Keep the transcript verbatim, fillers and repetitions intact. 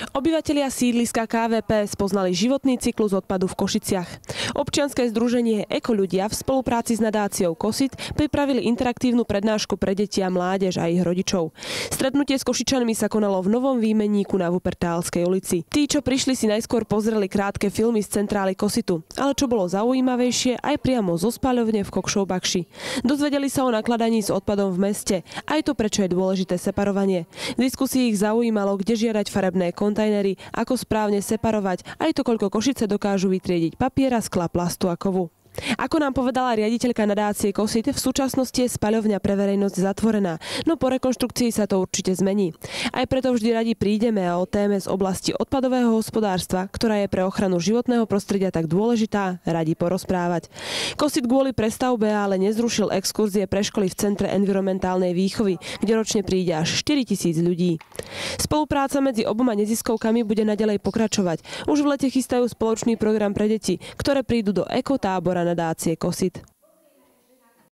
Obyvatelia sídliska ká vé pé spoznali životný cyklus odpadu v Košiciach. Občianske združenie Eko ľudia v spolupráci s nadáciou Kosit pripravili interaktívnu prednášku pre deti a mládež a ich rodičov. Stretnutie s Košičanmi sa konalo v novom výmenníku na Wuppertalskej ulici. Tí, čo prišli, si najskôr pozreli krátke filmy z centrály Kositu, ale čo bolo zaujímavejšie, aj priamo zo spaľovne v Kokšov-Bakši. Dozvedeli sa o nakladaní s odpadom v meste, aj to, prečo je dôležité separovanie. V diskusii ich zaujímalo, kde žiadať farebné kontajnery, ako správne separovať, aj to, koľko Košice dokážu vytriediť papiera, skla, plastu a kovu. Ako nám povedala riaditeľka nadácie Kosit, v súčasnosti je spaľovňa pre verejnosť zatvorená, no po rekonštrukcii sa to určite zmení. Aj preto vždy radi prídeme a o téme z oblasti odpadového hospodárstva, ktorá je pre ochranu životného prostredia tak dôležitá, radi porozprávať. Kosit kvôli prestavbe ale nezrušil exkurzie pre školy v Centre environmentálnej výchovy, kde ročne príde až štyritisíc ľudí. Spolupráca medzi oboma neziskovkami bude naďalej pokračovať. Už v lete chystajú spoločný program pre deti, ktoré prídu do ekotábora nadácie Kosit.